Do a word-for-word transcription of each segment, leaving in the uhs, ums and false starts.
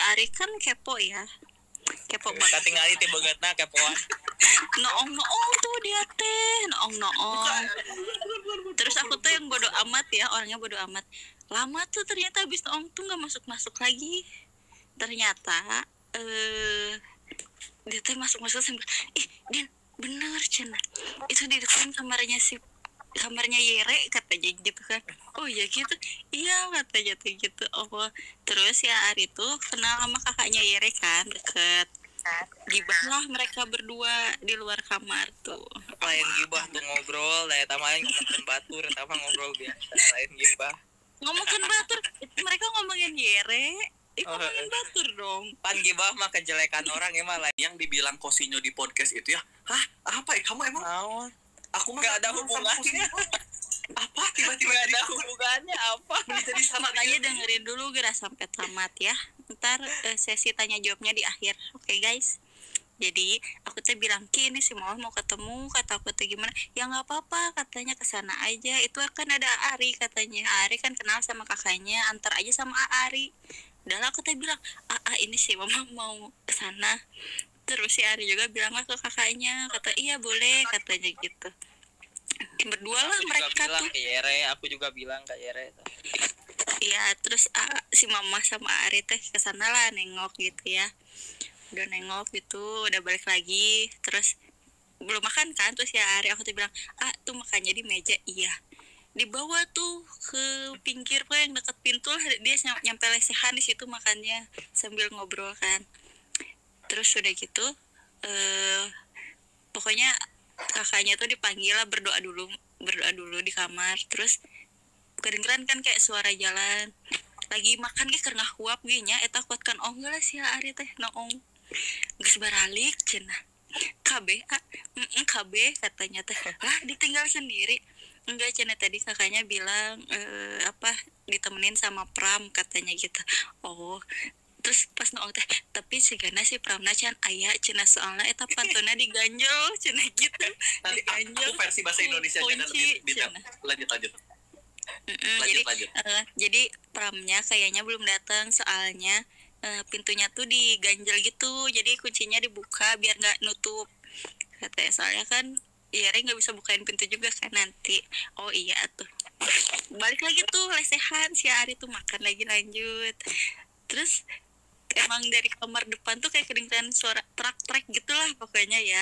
Ari kan kepo ya. Kepo banget. Katingali ti beungeutna kepoan. Noong-noong tuh dia teh, noong-noong. Terus aku tuh yang bodo amat ya, orangnya bodo amat. Lama tuh ternyata habis noong tuh nggak masuk-masuk lagi. Ternyata eh dia tuh masuk-masuk sambil, ih Din bener Cina, itu di depan kamarnya si kamarnya Yere katanya gitu kan. Oh ya gitu, iya katanya tuh gitu. Oh terus ya Ari tuh kenal sama kakaknya Yere kan, deket. Gibah lah mereka berdua di luar kamar tuh. Lain gibah tuh ngobrol, da eta mah ngomongkeun batur, eta mah ngobrol biasa, lain gibah. Ngomongin batur, itu mereka ngomongin Yere, itu ngomongin batur dong. Pan gibah mah kejelekan orang ya mah lain. Yang dibilang Kosinyo di podcast itu ya, hah apa ya kamu emang? Naon? Aku mah Gak ada hubungannya. Apa tiba-tiba Gak ada jadi hubungannya apa? menjadi sama Makanya dengerin dulu gerak sampai tamat ya. Ntar eh, sesi tanya jawabnya di akhir. Oke okay, guys. Jadi aku tuh bilang Ki ini si Mawar mau ketemu, kata aku tuh gimana? Ya nggak apa-apa katanya kesana aja. Itu kan ada Ari katanya. Ari kan kenal sama kakaknya, antar aja sama Ari. Udah lah aku tuh bilang, ah, ah ini sih Mama mau kesana. Terus si Ari juga bilang lah ke kakaknya, kata iya boleh katanya gitu. Berdua lah Aku mereka juga bilang tuh. ke Yere, aku juga bilang ke Yere. Iya terus uh, si Mama sama Ari teh kesana lah nengok gitu ya. Udah nengok gitu, udah balik lagi. Terus belum makan kan, terus ya Ari aku tuh bilang, ah tuh makannya di meja. Iya, dibawa tuh ke pinggir tuh yang deket pintu lah, dia nyampe lesehan di situ makannya sambil ngobrol kan. Terus udah gitu eh pokoknya kakaknya tuh dipanggil lah berdoa dulu berdoa dulu di kamar. Terus kedengeran kan kayak suara jalan lagi makan ge keur ngahuap ge nya eta kuatkan oh enggak lah si Ari teh noong geus baralik cenah K B ah mm K B katanya teh lah ditinggal sendiri enggak cenah tadi kakaknya bilang eh, apa ditemenin sama Pram katanya gitu. Oh terus pas noong teh tapi sigana si Pramna can aya cenah soalna eta pantona diganjel cenah gitu. nanti Diganjel aku versi bahasa Indonesia nya dan lebih detail. Lanjut lanjut. Mm-mm, lanjut jadi lanjut. Uh, jadi Pramnya kayaknya belum datang soalnya uh, pintunya tuh diganjel gitu, jadi kuncinya dibuka biar nggak nutup katanya. Soalnya kan Yere nggak bisa bukain pintu juga kan nanti. Oh iya tuh balik lagi tuh lesehan si Ari tuh makan lagi lanjut. Terus emang dari kamar depan tuh kayak kedengeran suara trak-trak gitulah pokoknya ya.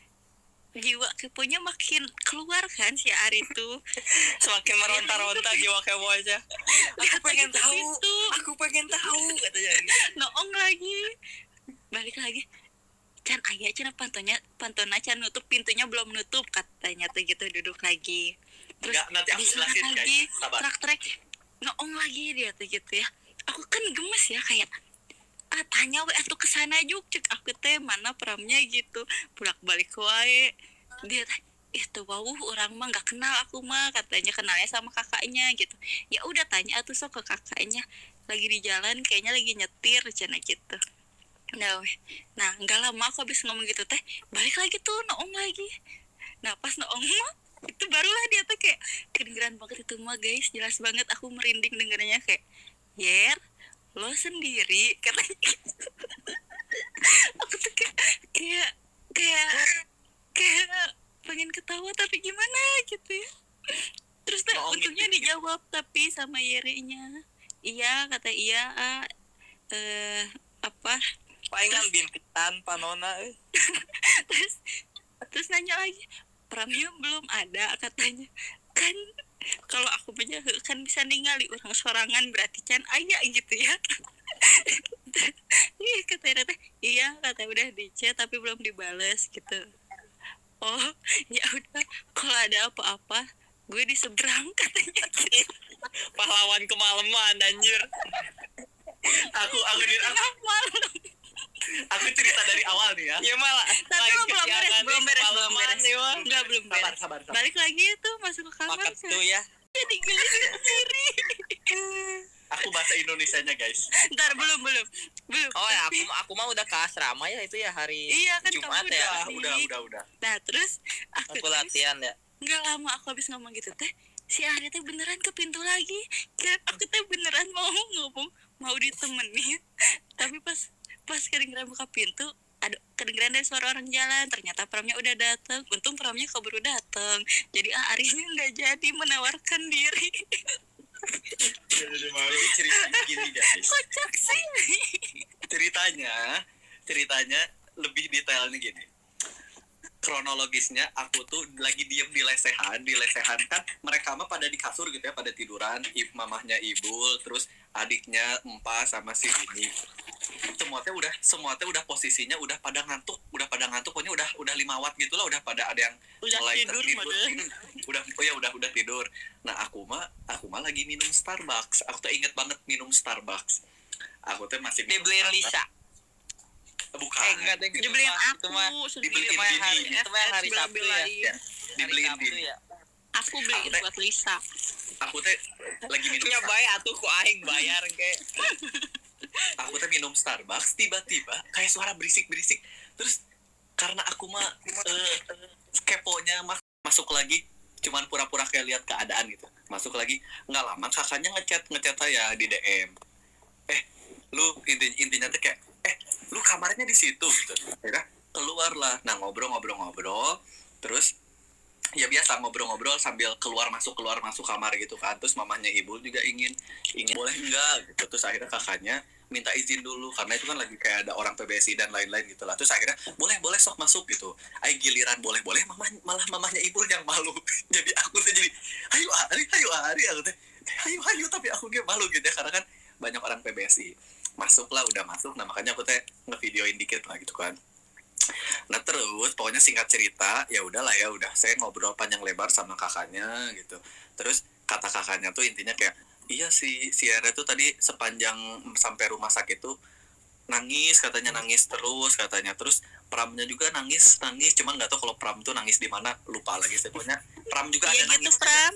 Jiwa keponya makin keluar kan si Ari tuh. Semakin meronta-ronta jiwa kepo aja. Aku pengen tahu. Itu. Aku pengen tahu katanya. Noong lagi. Balik lagi. Can aya cenah pantonya pantona can nutup pintunya belum nutup katanya tuh gitu duduk lagi. Terus Nggak, nanti aku disana jelasin, lagi guys. Sabar. trak-trak noong lagi dia tuh gitu ya. Aku kan gemes ya kayak ah tanya we atuh kesana juk cek aku teh mana Pramnya gitu. Bolak-balik wae. Dia teh itu wow orang mah nggak kenal aku mah katanya kenalnya sama kakaknya gitu. Ya udah tanya atuh sok ke kakaknya lagi di jalan kayaknya lagi nyetir cenah gitu. Nah, nah nggak lama aku habis ngomong gitu teh balik lagi tuh noong lagi. Nah pas noong mah itu barulah dia tuh kayak kedengeran banget itu mah guys, jelas banget aku merinding dengarnya kayak Yer lo sendiri katanya gitu. Aku tuh kayak kayak kayak kayak pengen ketawa tapi gimana gitu ya. Terus tuh Noong untungnya gitu. dijawab tapi sama Yere-nya iya kata iya ah, eh apa Palingan bintitan panona eh. terus terus nanya lagi Pramnya belum ada katanya kan kalau aku punya kan bisa ningali orang sorangan berarti can aya gitu ya. Iya katanya teh iya kata udah di chat tapi belum dibales gitu. Oh ya udah kalau ada apa-apa gue di seberang katanya gitu. Pahlawan kemalaman anjir. Aku aku di aku, Malam. aku cerita dari awal nih ya. Ya malah. Tapi belum beres, belum beres, belum beres. Ya, Enggak belum Sabar beres. sabar sabar. Balik lagi tuh masuk ke kamar makan tuh ya. jadi geli sendiri. Aku bahasa Indonesianya guys. Ntar belum belum belum. Oh ya, Tapi- aku aku mah udah ke asrama ya itu ya hari Iya kan Jumat kamu ya. udah. Udah udah udah udah. Nah terus aku, Aku latihan ya. nggak lama aku habis ngomong gitu teh si Ari teh beneran ke pintu lagi. Kira aku teh beneran mau ngomong mau ditemenin. Tapi pas pas kedengeran buka pintu, ada kedengeran dari suara orang jalan. Ternyata pramnya udah datang. Untung pramnya keburu datang. Jadi ah Arisnya nggak jadi menawarkan diri. Jadi ceritanya gini guys. Kocak sih. Ceritanya, ceritanya lebih detailnya gini. Kronologisnya aku tuh lagi diem di lesehan, di lesehan kan mereka mah pada di kasur gitu ya, pada tiduran, ibu mamahnya Ibul, terus adiknya Empa sama si Dini. Semua teh udah semua teh udah posisinya udah pada ngantuk, udah pada ngantuk, pokoknya udah udah lima watt gitu lah, udah pada ada yang Udah mulai tidur, tertidur. Made. Udah oh ya udah udah tidur. Nah, aku mah aku mah lagi minum Starbucks. Aku tuh inget banget minum Starbucks. Aku tuh masih minum Dibeliin Starbucks. Lisa. Bukan. Eh enggak deh, Dibeliin itu mah aku sendiri. dibeliin itu mah yang hari Dini. itu mah yang hari Sabtu ya. Bela-belain. Ya, dibeliin Hari Sabtu Dini. ya. Aku beliin buat Lisa. Aku teh lagi minum Nya Starbucks. bae atuh ku aing bayar ke. Aku teh minum Starbucks, tiba-tiba kayak suara berisik-berisik. Terus karena aku mah eh, keponya mas- masuk lagi, cuman pura-pura kayak lihat keadaan gitu. Masuk lagi, nggak lama kakaknya ngechat ngechat saya di D M. Eh, lu inti intinya tuh kayak, eh, lu kamarnya di situ gitu. Akhirnya keluar lah. Nah, ngobrol-ngobrol-ngobrol, terus ya biasa ngobrol-ngobrol sambil keluar masuk keluar masuk kamar gitu kan. Terus mamahnya Ibu juga ingin ingin boleh enggak gitu. Terus akhirnya kakaknya minta izin dulu karena itu kan lagi kayak ada orang P B S I dan lain-lain gitu lah. Terus akhirnya boleh boleh sok masuk gitu. Ay giliran boleh boleh mamah malah mamahnya Ibu yang malu. Jadi aku tuh jadi ayo hari ayo hari aku tuh ayo ayo tapi aku gak malu gitu ya karena kan banyak orang P B S I. Masuklah udah masuk. Nah makanya aku teh ngevideoin dikit lah gitu kan. Nah terus pokoknya singkat cerita ya udahlah ya udah saya ngobrol panjang lebar sama kakaknya gitu. Terus kata kakaknya tuh intinya kayak iya si Sierra tuh tadi sepanjang sampai rumah sakit tuh nangis katanya nangis terus katanya terus Pramnya juga nangis nangis cuman nggak tahu kalau Pram tuh nangis di mana lupa lagi sih pokoknya Pram juga Iya ada gitu nangis Pram.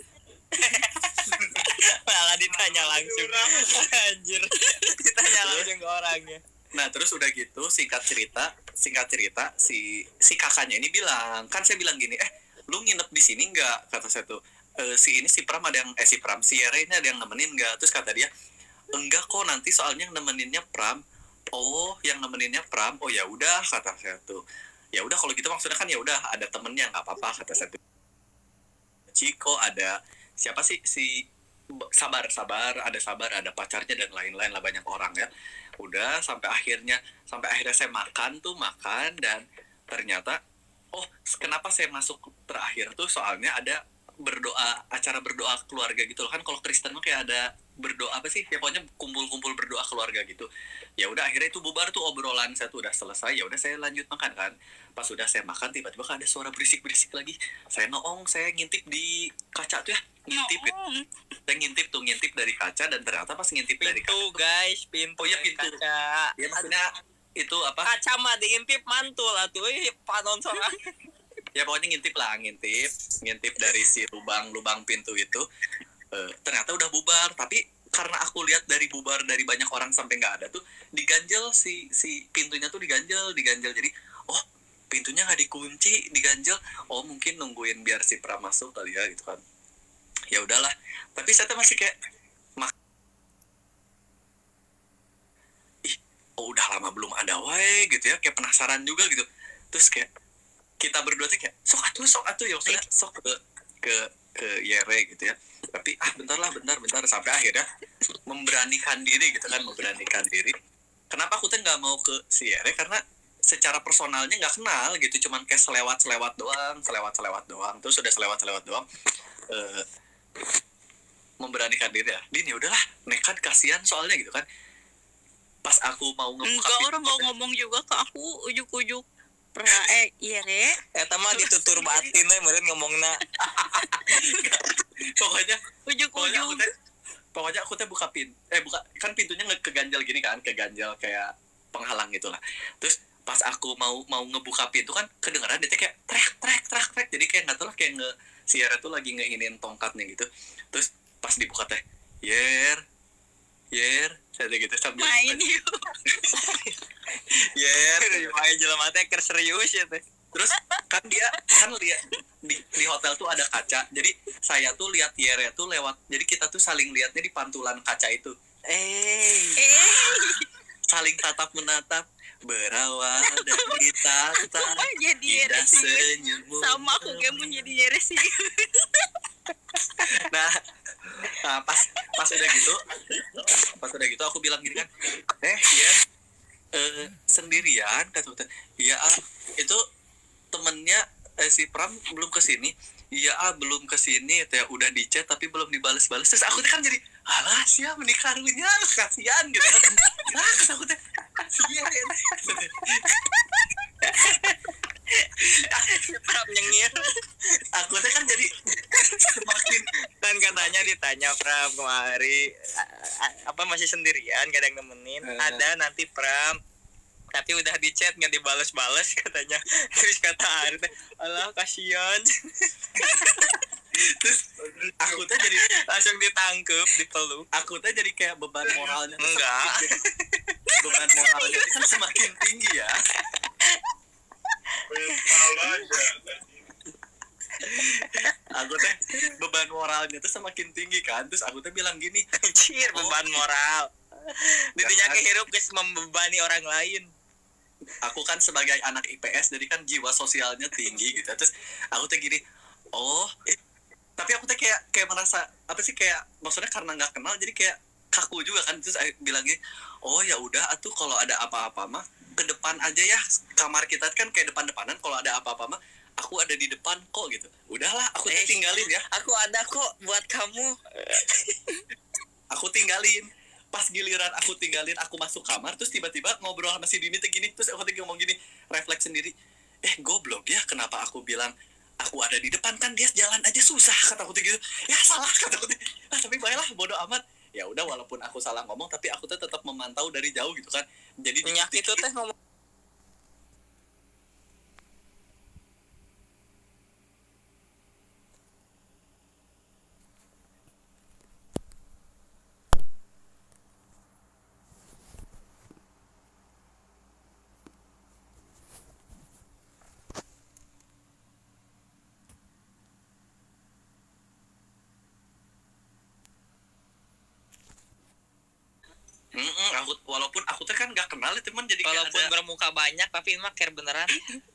Malah ditanya langsung. Anjir. Ditanya langsung ke orangnya. Nah terus udah gitu singkat cerita singkat cerita si si kakaknya ini bilang kan saya bilang gini eh lu nginep di sini nggak kata saya tuh e, si ini si Pram ada yang eh si Pram si Yere ini ada yang nemenin nggak terus kata dia enggak kok nanti soalnya yang nemeninnya Pram oh yang nemeninnya Pram oh ya udah kata saya tuh ya udah kalau gitu maksudnya kan ya udah ada temennya nggak apa-apa kata saya tuh Ciko ada siapa sih si sabar sabar ada sabar ada pacarnya dan lain-lain lah banyak orang ya udah sampai akhirnya sampai akhirnya saya makan tuh makan dan ternyata oh kenapa saya masuk terakhir tuh soalnya ada berdoa acara berdoa keluarga gitu loh kan kalau Kristen mah kayak ada berdoa apa sih ya pokoknya kumpul-kumpul berdoa keluarga gitu ya udah akhirnya itu bubar tuh obrolan saya tuh udah selesai ya udah saya lanjut makan kan pas udah saya makan tiba-tiba kan ada suara berisik-berisik lagi saya noong saya ngintip di kaca tuh ya ngintip ya. saya ngintip tuh ngintip dari kaca dan ternyata pas ngintip dari Pintu kaca guys, pintu. Oh, iya, pintu. Kaca. ya maksudnya itu apa Kaca mah diintip mantul atuh euy panon sorangan. ya pokoknya ngintip lah ngintip ngintip dari si lubang lubang pintu itu uh, ternyata udah bubar tapi karena aku lihat dari bubar dari banyak orang sampai nggak ada tuh diganjel si si pintunya tuh diganjel diganjel jadi oh pintunya nggak dikunci diganjel oh mungkin nungguin biar si Pram masuk kali ya gitu kan ya udahlah tapi saya tuh masih kayak mak- ih oh udah lama belum ada wae gitu ya kayak penasaran juga gitu terus kayak kita berdua tuh kayak sok atuh sok atuh ya maksudnya sok ke ke ke Yere gitu ya tapi ah bentar lah bentar bentar sampai akhirnya memberanikan diri gitu kan memberanikan diri kenapa aku tuh nggak mau ke si Yere karena secara personalnya nggak kenal gitu cuman kayak selewat selewat doang selewat selewat doang terus udah selewat selewat doang uh, memberanikan diri ya Din ya udahlah nekat kasihan soalnya gitu kan pas aku mau ngebuka Enggak pintu, orang nggak ngomong juga ke aku ujuk-ujuk. Pernah eh iya re. Eta mah ditutur batin we meureun ngomongna. pokoknya pokoknya aku Ujuk-ujuk. teh pokoknya aku teh buka pin eh buka kan pintunya nge keganjal gini kan keganjal kayak penghalang gitulah terus pas aku mau mau ngebuka pintu kan kedengeran dia kayak trek trek trek trek jadi kayak nggak tahu lah kayak nge Sierra tuh lagi ngeinin tongkatnya gitu terus pas dibuka teh yer yer saya gitu sambil Main yuk. yer Main jelema teh keur serius ya teh. terus kan dia kan lihat di, di hotel tuh ada kaca jadi saya tuh lihat Yere tuh lewat jadi kita tuh saling lihatnya di pantulan kaca itu Eh, Eh. saling tatap menatap berawal dari tata jadi indah resi senyummu. sama aku kayak mau jadi resi. Nah, nah pas pas udah gitu, pas udah gitu aku bilang gini kan, eh ya eh, sendirian kata kata, iya ah, itu temennya eh, si Pram belum kesini, iya ah belum kesini, ya udah di chat tapi belum dibales-bales, terus aku kan jadi, alah siapa menikah karunya, kasihan gitu kan, ah kata aku teh, kasihan, Pram nyengir. aku teh kan jadi semakin Dan katanya ditanya Pram kemari apa masih sendirian gak ada yang nemenin. Eh. Ada nanti Pram, tapi udah di chat nggak dibales-bales katanya. Terus kata Ari teh, alah kasihan. terus aku teh jadi Langsung ditangkep, dipeluk. aku teh jadi kayak beban moralnya tuh Enggak. semakin- beban moralnya itu kan semakin tinggi ya. Aku teh beban moralnya tuh semakin tinggi kan, terus aku teh bilang gini, Anjir, beban moral. Didinya kehirup guys membebani orang lain. aku kan sebagai anak I P S jadi kan jiwa sosialnya tinggi gitu, terus aku teh gini, oh tapi aku teh kayak kayak merasa apa sih, kayak maksudnya karena nggak kenal jadi kayak kaku juga kan, terus aku bilang gini, oh ya udah atuh kalau ada apa-apa mah ke depan aja ya, kamar kita kan kayak depan-depanan, kalau ada apa-apa mah aku ada di depan kok gitu, udahlah aku teh Eh, tinggalin ya, Aku ada kok buat kamu. aku tinggalin. Pas giliran aku tinggalin, aku masuk kamar, terus tiba-tiba ngobrol sama si Dini tuh gini, terus aku tuh ngomong gini, refleks sendiri, eh goblok ya, kenapa aku bilang aku ada di depan, kan dia jalan aja susah, kata aku tuh gitu, ya salah, kata aku tuh, ah tapi baiklah, bodo amat, ya udah walaupun aku salah ngomong, tapi aku tuh tetap memantau dari jauh gitu kan, jadi Minyak itu teh ngomong. Mm-mm, aku walaupun aku tuh kan nggak kenal ya teman, jadi kayak Walaupun ada, bermuka banyak tapi mah care beneran.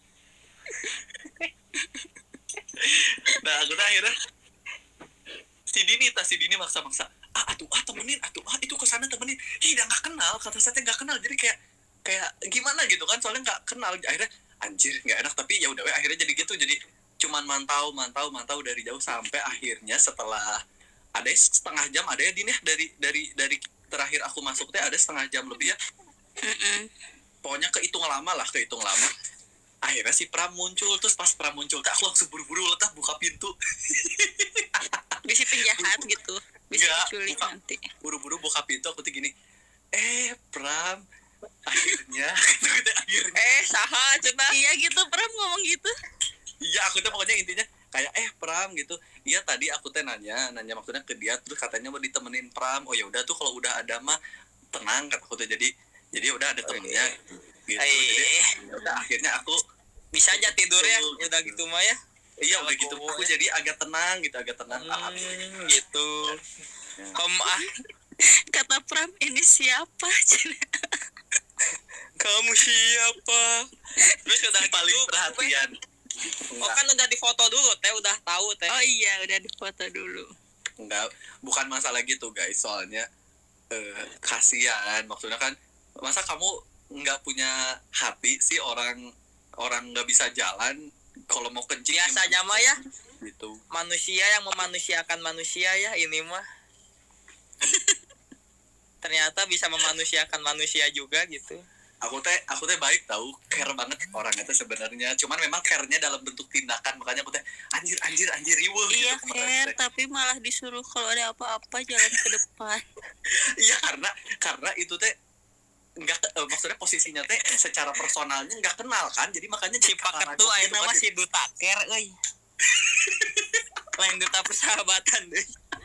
nah aku tuh akhirnya si Dini tas si Dini maksa-maksa, ah atuh ah temenin, atuh ah itu kesana temenin, ih udah nggak kenal, kata saya nggak kenal, jadi kayak kayak gimana gitu kan, soalnya nggak kenal, akhirnya anjir nggak enak, tapi ya udah we, akhirnya jadi gitu, jadi cuman mantau mantau mantau dari jauh, sampai akhirnya setelah ada setengah jam, ada ya Dini ya, dari dari dari terakhir aku masuk teh ada setengah jam lebih ya, Mm-mm. pokoknya kehitung lama lah, kehitung lama, akhirnya si Pram muncul, terus pas Pram muncul teh aku langsung buru-buru letak buka pintu, Bisa penjahat gitu, bisa Enggak, diculik bukan. nanti. buru-buru buka pintu, aku tuh gini, eh Pram, akhirnya gitu, akhirnya Eh, saha cenah. Iya gitu, Pram ngomong gitu. iya aku tuh pokoknya intinya kayak eh Pram gitu, iya tadi aku teh nanya nanya maksudnya ke dia, terus katanya mau ditemenin Pram, oh ya udah tuh kalau udah ada mah tenang, kata aku tuh, jadi jadi udah ada temennya gitu, jadi Eh, ya udah akhirnya aku bisa aja tidur ya. Udah gitu mah ya. iya udah gitu Legowo aku ya. jadi agak tenang gitu, agak tenang. Ah, Hmm, gitu. Kom ah, Kata Pram, ini siapa? kamu siapa? Terus udah paling gitu, perhatian. Oh kan udah difoto dulu teh, udah tahu teh. Oh iya, udah difoto dulu. Enggak, bukan masalah gitu guys, soalnya eh, kasihan, maksudnya kan masa kamu nggak punya hati sih, orang orang nggak bisa jalan kalau mau kencing Biasanya gimana mah ya gitu. manusia yang memanusiakan manusia ya, ini mah. Ternyata bisa memanusiakan manusia juga gitu. Aku teh aku teh baik tahu, care banget orangnya teh sebenarnya, cuman memang care-nya dalam bentuk tindakan, makanya aku teh anjir anjir anjir riweuh Iya, gitu kemarin Ker, teh. tapi malah disuruh kalau ada apa-apa jalan ke depan. Iya karena karena itu teh nggak eh, maksudnya posisinya teh secara personalnya nggak kenal kan, jadi makanya Si jadi paket paranoid tuh gitu ayeuna kan. mah si duta care euy. Lain duta persahabatan deh.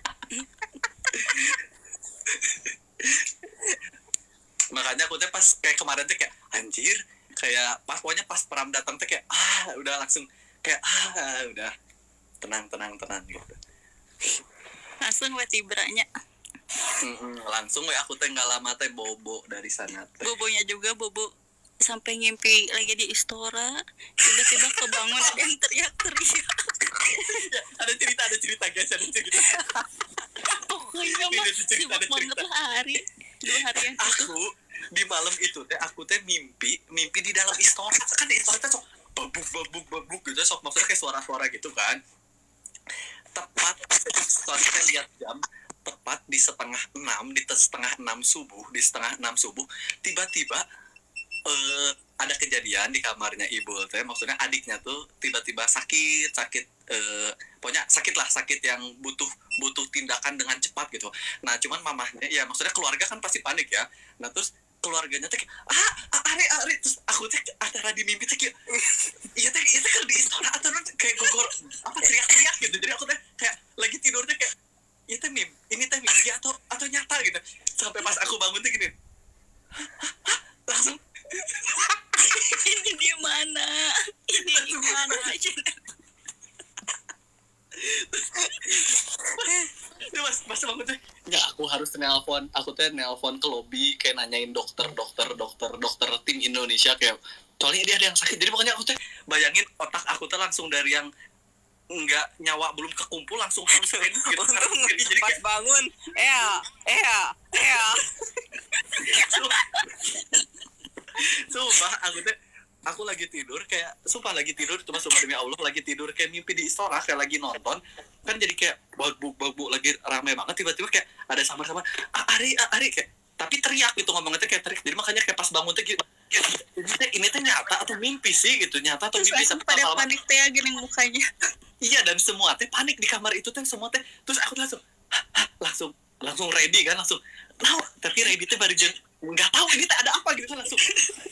Makanya aku teh pas kayak kemarin teh kayak anjir, kayak pas pokoknya pas Pram datang teh kayak ah udah langsung kayak ah udah tenang tenang tenang gitu. Langsung we tibranya. Mm-mm, langsung we aku teh nggak lama teh bobo dari sana teh. Bobonya juga bobo sampai ngimpi lagi di Istora, tiba-tiba kebangun ada yang teriak-teriak. Ya, ada cerita ada cerita guys ada cerita. Pokoknya mah Ada cerita, sibuk ada banget cerita. lah hari dua hari yang itu. Aku di malam itu teh aku teh mimpi mimpi di dalam Istora kan di Istora teh sok babuk babuk babuk gitu sok maksudnya kayak suara-suara gitu kan. Tepat sorry saya lihat jam tepat di setengah enam di te- setengah enam subuh di setengah enam subuh tiba-tiba eh, ada kejadian di kamarnya ibu teh maksudnya adiknya tuh tiba-tiba sakit sakit eh, pokoknya sakit lah sakit yang butuh butuh tindakan dengan cepat gitu. Nah cuman mamahnya ya maksudnya keluarga kan pasti panik ya. Nah terus keluarganya teh kayak, ah are are terus aku teh antara di mimpi teh kayak iya teh itu kan di Istora atau non kayak gogor apa teriak-teriak gitu. Jadi aku teh kayak lagi tidur teh kayak ini teh mimpi ini teh mimpi atau atau nyata gitu. Sampai pas aku bangun teh gini langsung Ini di mana? Ini di mana? Itu mas mas bangun teh ya aku harus nelpon aku teh nelpon ke lobby kayak nanyain dokter dokter dokter dokter tim Indonesia kayak soalnya dia ada yang sakit jadi pokoknya aku teh bayangin otak aku teh langsung dari yang enggak nyawa belum kekumpul langsung harus ready gitu harus ready jadi Pas kayak bangun, ya, ya, ya. sumpah aku teh aku lagi tidur kayak sumpah lagi tidur cuma sumpah demi Allah lagi tidur kayak mimpi di Istora kayak lagi nonton kan jadi kayak babuk babuk lagi rame banget tiba-tiba kayak ada samar-samar ah, Ari ah, Ari kayak tapi teriak gitu ngomongnya teh kayak teriak jadi makanya kayak pas bangun teh gitu ini teh ini teh nyata atau mimpi sih gitu nyata atau Terus mimpi langsung tapi pada lama-lama- panik teh gini mukanya. iya dan semua teh panik di kamar itu teh semua teh terus aku langsung "Hah, hah," langsung langsung ready kan langsung nah tapi ready teh baru jam nggak tahu ini teh ada apa gitu kan langsung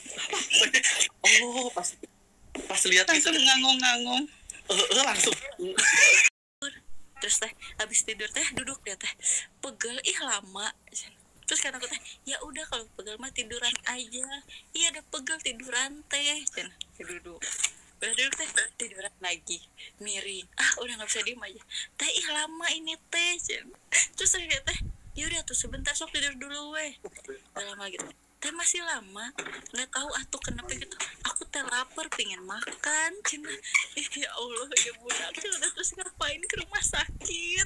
oh pas pas lihat gitu Langsung ngangong-ngangong. eh, eh, langsung Terus teh habis tidur teh duduk dia teh pegel ih lama. Terus kan aku teh ya udah kalau pegel mah tiduran aja. Iya ada pegel tiduran teh. Cen duduk. Udah duduk teh tiduran lagi miring. Ah udah nggak bisa diem aja. Teh ih lama ini teh. Cen. Terus saya teh ya udah tuh sebentar sok tidur dulu weh. Udah lama gitu. Teh masih lama nggak tahu atuh kenapa gitu aku teh lapar pengen makan cina ih ya Allah ya budak udah terus ngapain ke rumah sakit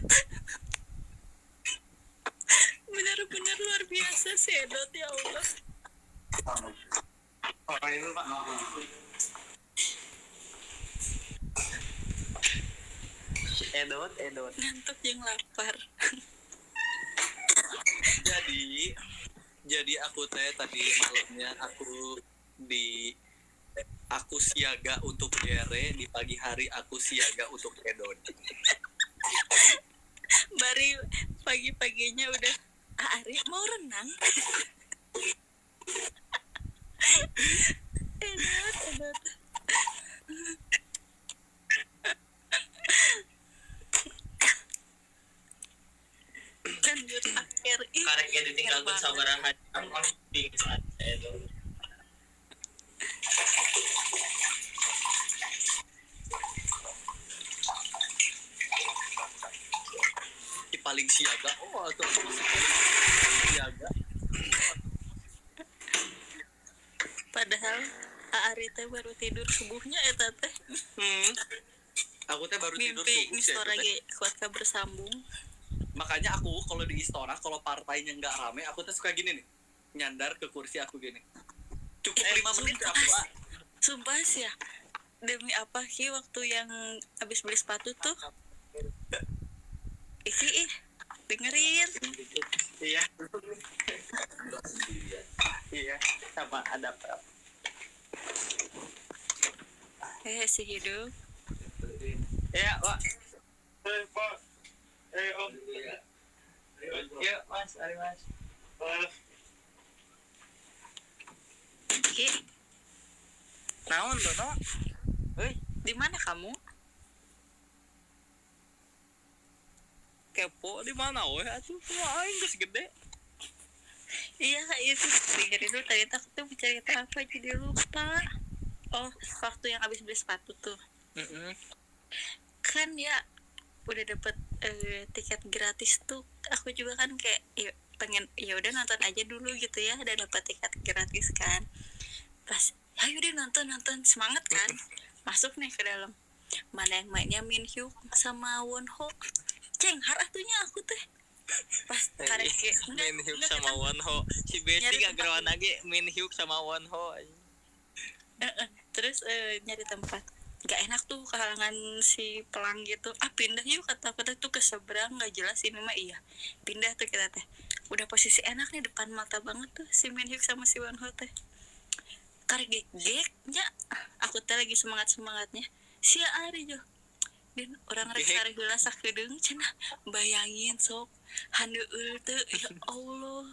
benar-benar luar biasa sedot ya Allah Orang itu Pak. Edot, edot. ngantuk yang lapar jadi jadi aku teh tadi malamnya aku di aku siaga untuk Gere di pagi hari aku siaga untuk Edon bari pagi-paginya udah ah, Ari mau renang edot edot lanjut akhir ih Karek ya ditinggal banget. sabaraha jam langsung pingsan edot. di paling siaga oh atau aku masih paling siaga padahal Ari teh baru tidur subuhnya eta teh hmm. aku teh baru tidur mimpi subuh sih, Istora aku teh. ge kuatkah bersambung Makanya aku kalau di Istora kalau partainya nggak rame aku tuh suka gini nih nyandar ke kursi aku gini cukup Eh, lima menit sumpah. aku ah. sumpah sih ya demi apa sih waktu yang habis beli sepatu tuh isi ih dengerin Iya. Iya, sama ada apa? eh si hidup Ya, Pak. Eh, Pak. Eh, Om. Ya, Mas, ari Mas. Ki Naon tuh, no? Woi, di mana kamu? Kepo di mana we? Atuh, wah aing geus gede. Iya, itu dengerin dulu tadi aku tuh bercerita apa jadi lupa. Oh, waktu yang habis beli sepatu tuh. Heeh. Kan ya udah dapet eh, tiket gratis tuh. Aku juga kan kayak ya, pengen ya udah nonton aja dulu gitu ya, udah dapet tiket gratis kan. Pas ayo deh nonton nonton semangat kan. Masuk nih ke dalam, mana yang mainnya Min Hyuk sama Won Ho, ceng haratunya aku teh pas karek ge Min Hyuk sama Won Ho si Besti gak gerawan lagi Min Hyuk sama Won Ho. Terus uh, nyari tempat gak enak tuh kalangan si pelang gitu, ah pindah yuk kata kata tuh ke seberang, nggak jelas ini mah. Iya pindah tuh kita teh, udah posisi enak nih depan mata banget tuh si Min Hyuk sama si Won Ho teh. Karek gek geknya aku teh lagi semangat semangatnya si Ari jo dan orang rek sare heula sakedeung cenah, bayangin sok handeueul teh ya Allah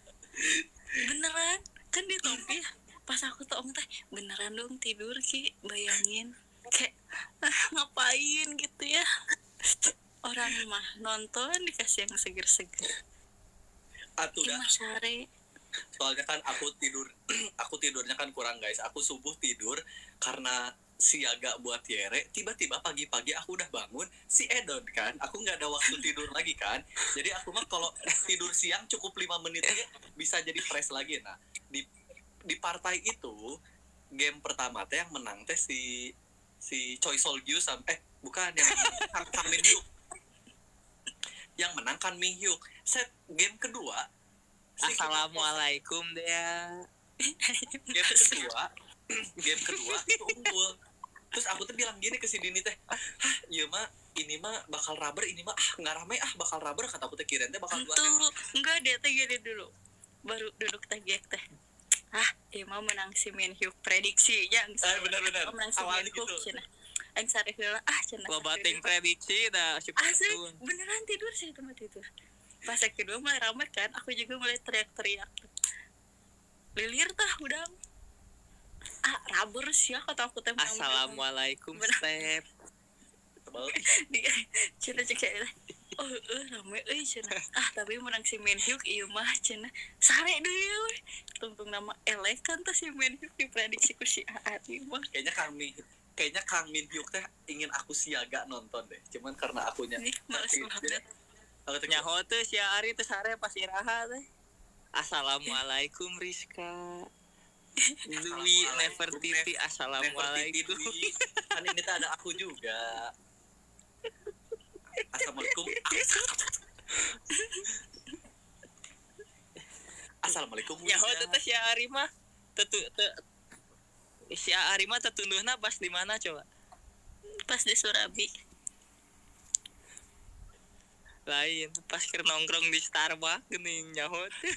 beneran kan dia tompi ya. Pas aku tong teh beneran dong tidur ki, bayangin kayak ah, ngapain gitu ya, orang mah nonton dikasih yang seger-seger Atuh dah. sare. Soalnya kan aku tidur aku tidurnya kan kurang guys. Aku subuh tidur karena siaga buat Yere. Tiba-tiba pagi-pagi aku udah bangun si Edon kan. Aku nggak ada waktu tidur lagi kan. Jadi aku mah kalau tidur siang cukup lima menit aja bisa jadi fresh lagi. Nah di di partai itu game pertama teh yang menang teh si si Choi Sol Gyu sama eh bukan yang Kang Kang Min Hyuk. Yang menang kan Min Hyuk. Set game kedua si Assalamualaikum dia. game kedua game kedua itu unggul. Terus aku tuh bilang gini ke si Dini teh, hah iya mah ini mah bakal rubber, ini mah ah nggak ramai ah bakal rubber, kata aku teh kirain teh bakal dua Tuh enggak dia teh gini dulu baru duduk teh gek teh, ah iya mah menang si Min Hyuk prediksinya eh benar-benar menang si awalnya Min Hyuk gitu. cenah aing sare heula ah cenah Lo bating prediksi dah si asli Pantun. beneran tidur sih tempat tidur. Pas yang kedua mulai ramai kan, aku juga mulai teriak-teriak lilir tah udah ah rubber sih kata aku teh Assalamualaikum Step. dia cenah cek saya oh eh rame euy cenah ah tapi menang si Min Hyuk ieu mah cenah sare deui we tungtung nama elekan teh si Min Hyuk diprediksi ku si Aari mah. Kayaknya Kang Min kayaknya Kang Min Hyuk teh ingin aku siaga nonton deh, cuman karena akunya Nih males banget. aku teh Nyaho teh si Ari teh sare pas iraha teh. Assalamualaikum Rizka. Dwi Nefertiti assalamualaikum. Nefertiti, kan ini tuh ada aku juga. Assalamualaikum. Assalamualaikum. Nyaho teh si Ari mah tetu te, si Ari mah tetunduhna pas di mana coba? Pas di Surabi. Lain pas keur nongkrong di Starbucks geuning nyaho teh.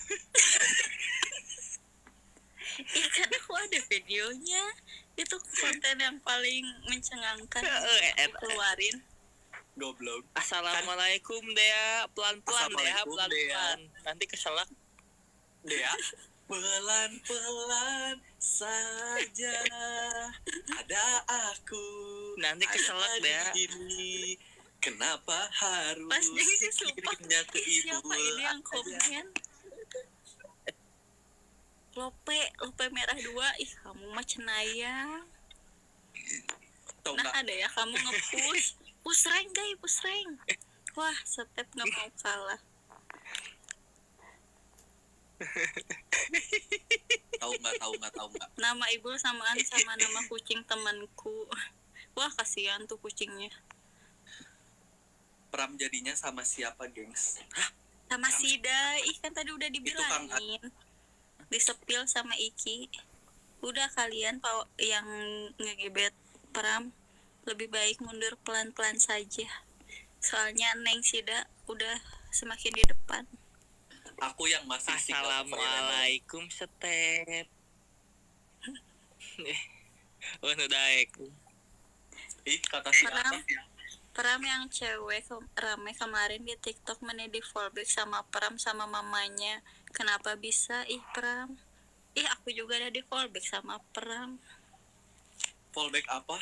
Iya kan aku ada videonya. Itu konten yang paling mencengangkan Heeh, aku keluarin. Goblok. Assalamualaikum Dea, pelan-pelan Dea, Assalamualaikum, pelan-pelan. Nanti keselak. Dea, pelan-pelan saja ada aku. Nanti keselak ada Dea. di sini. Kenapa harus Pas jadi sih sumpah kirimnya ke ih, ibu siapa ini yang aja? komen Lope, Lope merah dua, ih kamu mah cenayang. Tau Nah nggak? ada ya kamu nge-push push rank guys, push rank. Wah Step gak mau kalah. Tahu nggak? Tahu nggak? Tahu nggak? Nama ibu samaan sama nama kucing temanku. Wah kasihan tuh kucingnya. Pram jadinya sama siapa, gengs? Sama Sida, ih kan tadi udah Kang dibilangin. Disepil sama Iki. Udah kalian pak yang ngegebet Pram lebih baik mundur pelan-pelan saja. Soalnya Neng Sida udah semakin di depan. Aku yang masih single Assalamualaikum Step. Oh daek. Ih, kata si Pram. atas ya. Pram yang cewek ke- rame kemarin di TikTok mana di fallback sama Pram sama mamanya. Kenapa bisa? Ih Pram. Ih aku juga ada di fallback sama Pram. Fallback apa?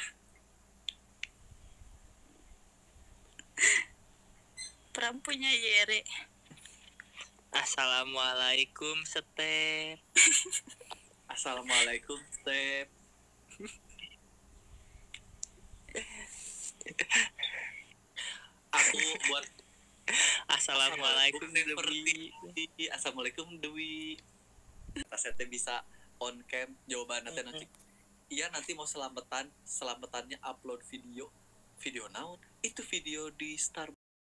Pram punya Yere. Assalamualaikum Step. Assalamualaikum, Step. Aku buat Assalamualaikum Dewi. Assalamualaikum Dewi. Tasete bisa on cam jawaban nanti nanti. iya nanti mau selamatan, selamatannya upload video. Video naon? Itu video di Starbucks